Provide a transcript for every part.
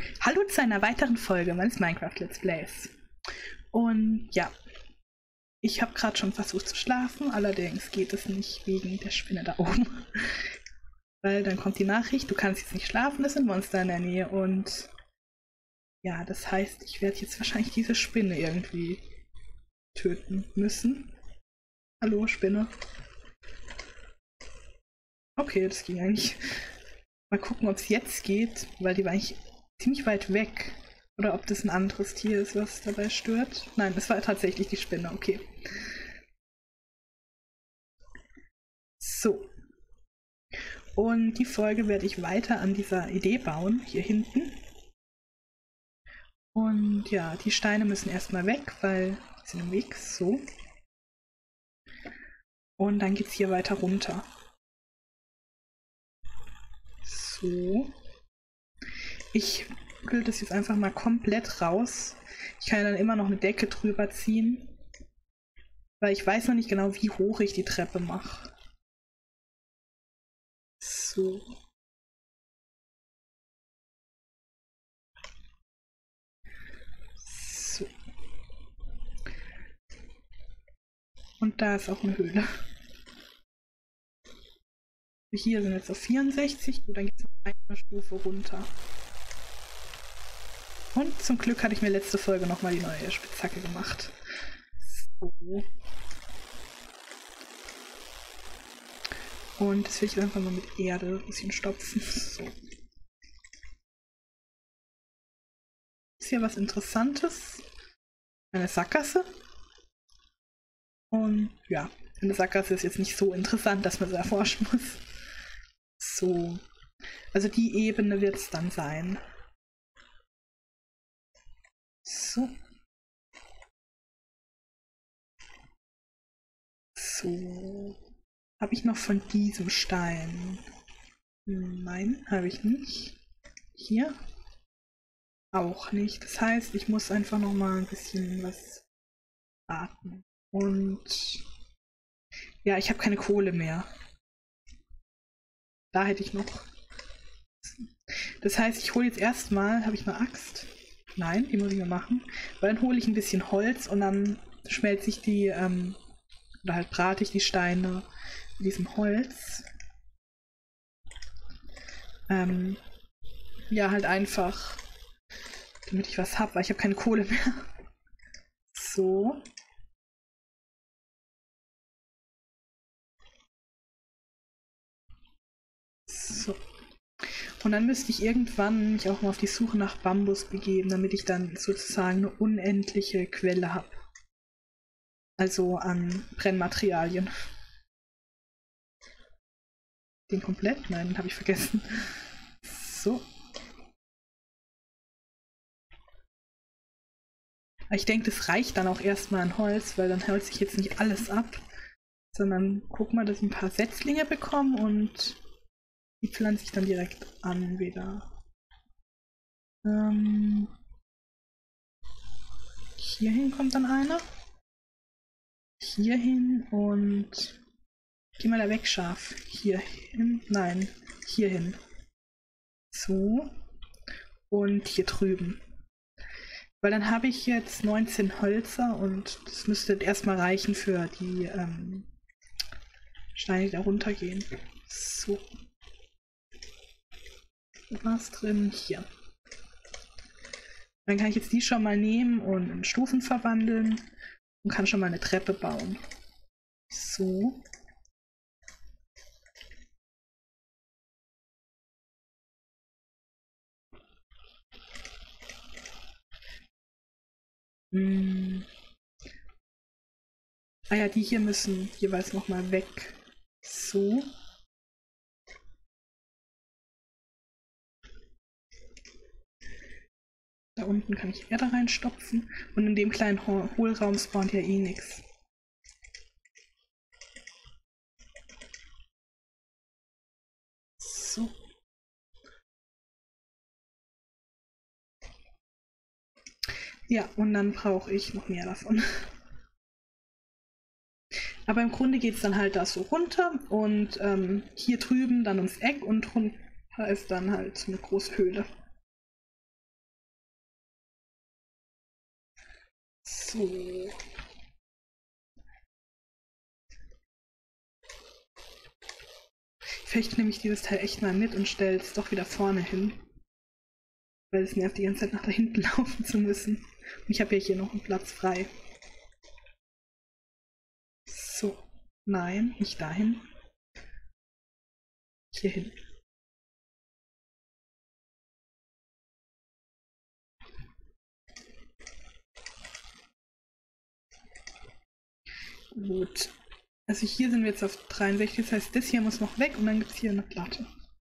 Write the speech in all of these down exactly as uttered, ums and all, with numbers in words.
Hallo zu einer weiteren Folge meines Minecraft Let's Plays. Und ja, ich habe gerade schon versucht zu schlafen, allerdings geht es nicht wegen der Spinne da oben. Weil dann kommt die Nachricht, du kannst jetzt nicht schlafen, es sind Monster in der Nähe. Und ja, das heißt, ich werde jetzt wahrscheinlich diese Spinne irgendwie töten müssen. Hallo, Spinne. Okay, das ging eigentlich. Mal gucken, ob es jetzt geht, weil die war eigentlich ziemlich weit weg. Oder ob das ein anderes Tier ist, was dabei stört. Nein, es war tatsächlich die Spinne, okay. So. Und die Folge werde ich weiter an dieser Idee bauen, hier hinten. Und ja, die Steine müssen erstmal weg, weil sie sind im Weg, so. Und dann geht es hier weiter runter. So. Ich will das jetzt einfach mal komplett raus. Ich kann ja dann immer noch eine Decke drüber ziehen. Weil ich weiß noch nicht genau, wie hoch ich die Treppe mache. So. So. Und da ist auch eine Höhle. Hier sind jetzt auf vierundsechzig. Gut, dann geht es noch eine Stufe runter. Und zum Glück hatte ich mir letzte Folge nochmal die neue Spitzhacke gemacht. So. Und das will ich einfach mal mit Erde ein bisschen stopfen. So. Ist hier was Interessantes? Eine Sackgasse. Und ja, eine Sackgasse ist jetzt nicht so interessant, dass man sie erforschen muss. So. Also die Ebene wird es dann sein. So. So. Habe ich noch von diesem Stein? Nein, habe ich nicht. Hier? Auch nicht. Das heißt, ich muss einfach noch mal ein bisschen was warten. Und ja, ich habe keine Kohle mehr. Da hätte ich noch. Das heißt, ich hole jetzt erstmal, habe ich eine Axt? Nein, die muss ich mir machen. Weil dann hole ich ein bisschen Holz und dann schmelze ich die, ähm, oder halt brate ich die Steine mit diesem Holz. Ähm, ja, halt einfach, damit ich was habe, weil ich habe keine Kohle mehr. So. So. Und dann müsste ich irgendwann mich auch mal auf die Suche nach Bambus begeben, damit ich dann sozusagen eine unendliche Quelle habe. Also an Brennmaterialien. Den komplett? Nein, den habe ich vergessen. So. Ich denke, das reicht dann auch erstmal an Holz, weil dann hält sich jetzt nicht alles ab. Sondern guck mal, dass ich ein paar Setzlinge bekomme und die pflanze ich dann direkt an wieder. Ähm, hierhin kommt dann einer. Hierhin und geh mal da weg, Schaf. Hierhin. Nein, hierhin. So. Und hier drüben. Weil dann habe ich jetzt neunzehn Hölzer und das müsste erstmal reichen für die ähm, Steine, die da runtergehen. So. Was drin? Hier. Dann kann ich jetzt die schon mal nehmen und in Stufen verwandeln und kann schon mal eine Treppe bauen. So. Hm. Ah ja, die hier müssen jeweils nochmal weg. So. Da unten kann ich Erde reinstopfen und in dem kleinen Hohlraum spawnt ja eh nichts. So. Ja, und dann brauche ich noch mehr davon. Aber im Grunde geht es dann halt da so runter und ähm, hier drüben dann ums Eck und drunter ist dann halt so eine große Höhle. So. Vielleicht nehme ich dieses Teil echt mal mit und stelle es doch wieder vorne hin. Weil es nervt, die ganze Zeit nach da hinten laufen zu müssen. Und ich habe ja hier noch einen Platz frei. So. Nein, nicht dahin. Hier hin. Gut. Also hier sind wir jetzt auf dreiundsechzig, das heißt, das hier muss noch weg und dann gibt es hier eine Platte.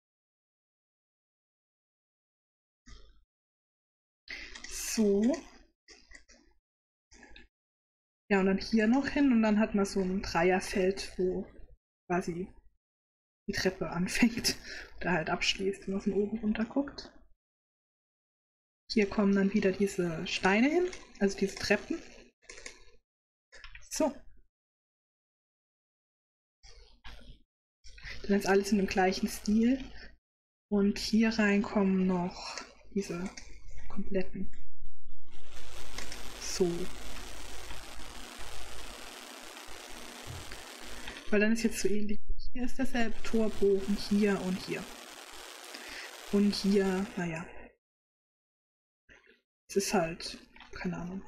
So. Ja, und dann hier noch hin und dann hat man so ein Dreierfeld, wo quasi die Treppe anfängt oder halt abschließt, wenn man von oben runter guckt. Hier kommen dann wieder diese Steine hin, also diese Treppen. So. Dann ist alles in dem gleichen Stil. Und hier rein kommen noch diese kompletten. So. Weil dann ist jetzt so ähnlich. Hier ist derselbe Torbogen, hier und hier. Und hier, naja. Es ist halt, keine Ahnung.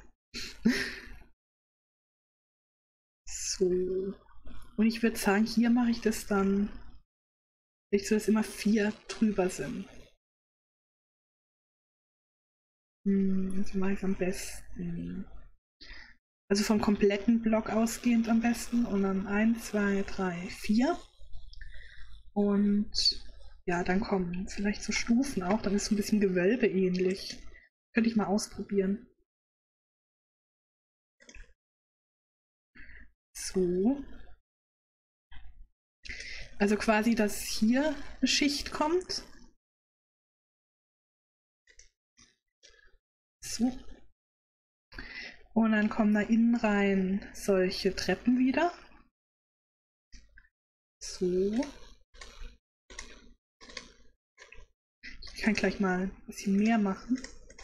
So. Und ich würde sagen, hier mache ich das dann, ich so, dass immer vier drüber sind. Hm, so mache ich es am besten. Also vom kompletten Block ausgehend am besten. Und dann eins, zwei, drei, vier. Und ja, dann kommen vielleicht so Stufen auch. Dann ist es ein bisschen Gewölbe ähnlich. Könnte ich mal ausprobieren. So. Also quasi, dass hier eine Schicht kommt. So. Und dann kommen da innen rein solche Treppen wieder. So. Ich kann gleich mal ein bisschen mehr machen.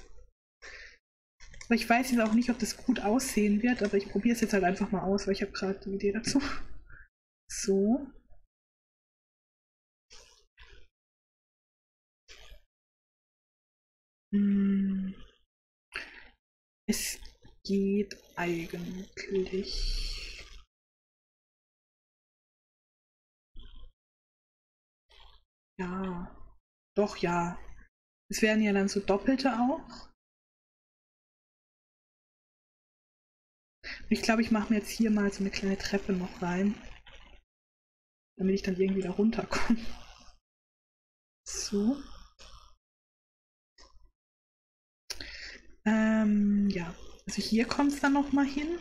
Aber ich weiß jetzt auch nicht, ob das gut aussehen wird, aber ich probiere es jetzt halt einfach mal aus, weil ich habe gerade die Idee dazu. So. Hm. Es geht eigentlich. Ja. Doch, ja. Es werden ja dann so Doppelte auch. Ich glaube, ich mache mir jetzt hier mal so eine kleine Treppe noch rein. Damit ich dann irgendwie da runterkomme. So. Ähm, ja. Also hier kommt es dann nochmal hin.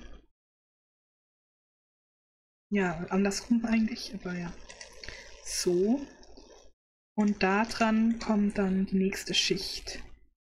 Ja, andersrum eigentlich, aber ja. So. Und da dran kommt dann die nächste Schicht.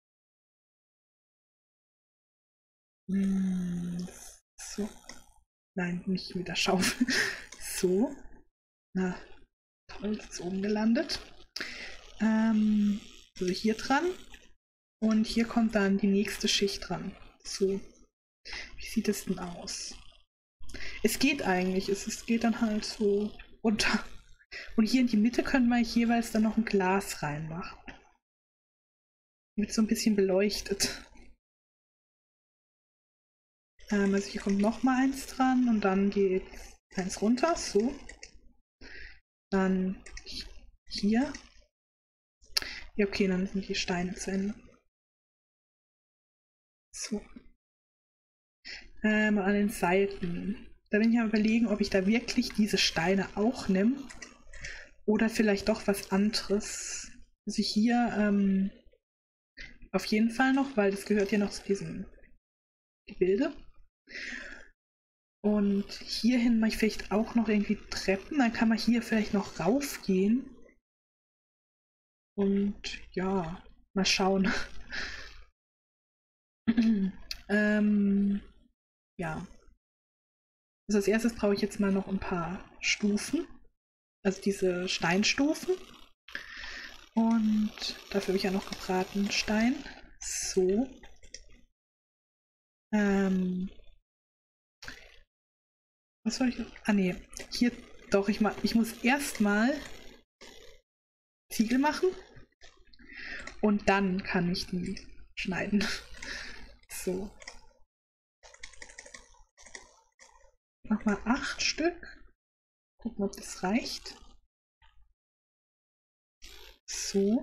Hm, so. Nein, nicht mit der Schaufel. So. Na, toll, ist oben gelandet. Ähm, also hier dran. Und hier kommt dann die nächste Schicht dran. So. Wie sieht es denn aus? Es geht eigentlich. Es, es geht dann halt so runter. Und hier in die Mitte können wir jeweils dann noch ein Glas reinmachen. Wird so ein bisschen beleuchtet. Ähm, also hier kommt noch mal eins dran und dann geht eins runter. So. Dann hier. Ja, okay, dann sind die Steine zu Ende. So. Ähm, an den Seiten. Da bin ich am Überlegen, ob ich da wirklich diese Steine auch nehme. Oder vielleicht doch was anderes. Also hier ähm, auf jeden Fall noch, weil das gehört ja noch zu diesem Gebilde. Und hierhin mache ich vielleicht auch noch irgendwie Treppen. Dann kann man hier vielleicht noch raufgehen. Und ja, mal schauen. ähm, ja. Also als erstes brauche ich jetzt mal noch ein paar Stufen. Also diese Steinstufen. Und dafür habe ich ja noch gebraten Stein. So. Ähm, Was soll ich? Ah nee, hier doch, ich, ma ich muss erstmal Ziegel machen und dann kann ich die schneiden. So. Mach mal acht Stück. Gucken, ob das reicht. So.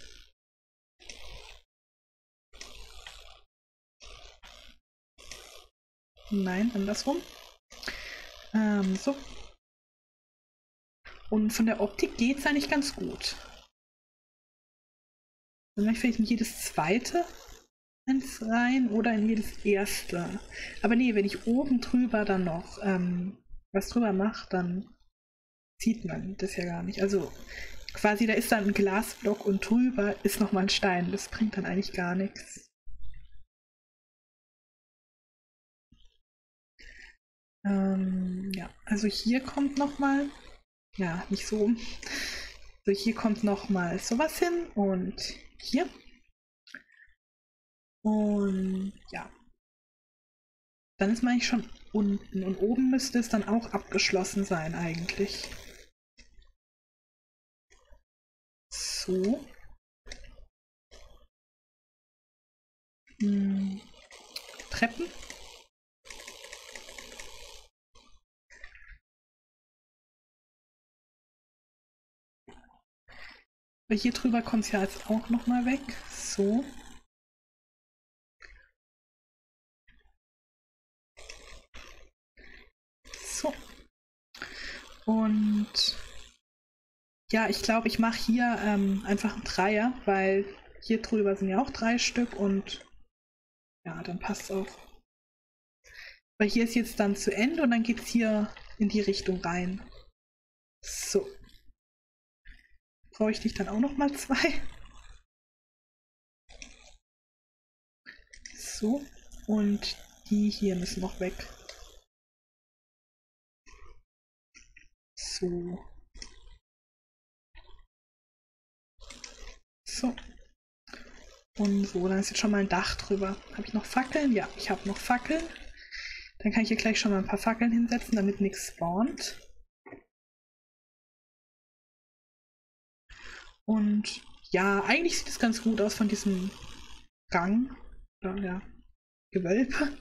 Nein, andersrum. Ähm, so. Und von der Optik geht es eigentlich ganz gut. Dann mache ich vielleicht in jedes zweite eins rein oder in jedes erste. Aber nee, wenn ich oben drüber dann noch ähm, was drüber mache, dann sieht man das ja gar nicht. Also quasi, da ist dann ein Glasblock und drüber ist nochmal ein Stein. Das bringt dann eigentlich gar nichts. Ähm, ja, also hier kommt nochmal, ja, nicht so. So, hier kommt nochmal sowas hin und hier. Und ja, dann ist man eigentlich schon unten und oben müsste es dann auch abgeschlossen sein eigentlich. So. Hm. Treppen. Aber hier drüber kommt es ja jetzt auch nochmal weg. So. So. Und ja, ich glaube, ich mache hier ähm, einfach einen Dreier, weil hier drüber sind ja auch drei Stück und ja, dann passt es auch. Weil hier ist jetzt dann zu Ende und dann geht es hier in die Richtung rein. So. Brauche ich dich dann auch noch mal zwei. So. Und die hier müssen noch weg. So. So. Und so, dann ist jetzt schon mal ein Dach drüber. Habe ich noch Fackeln? Ja, ich habe noch Fackeln. Dann kann ich hier gleich schon mal ein paar Fackeln hinsetzen, damit nichts spawnt. Und ja, eigentlich sieht es ganz gut aus von diesem Gang. Oder ja, Gewölbe.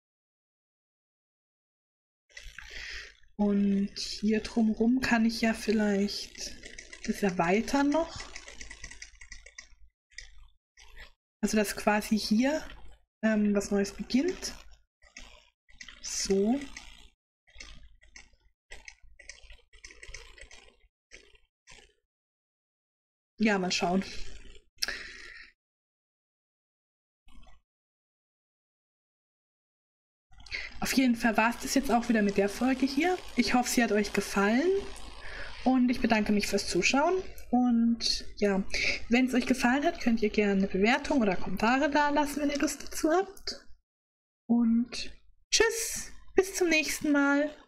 Und hier drumherum kann ich ja vielleicht das erweitern noch. Also dass quasi hier ähm, was Neues beginnt. So. Ja, mal schauen. Auf jeden Fall war es das jetzt auch wieder mit der Folge hier. Ich hoffe, sie hat euch gefallen. Und ich bedanke mich fürs Zuschauen. Und ja, wenn es euch gefallen hat, könnt ihr gerne eine Bewertung oder Kommentare da lassen, wenn ihr Lust dazu habt. Und tschüss, bis zum nächsten Mal.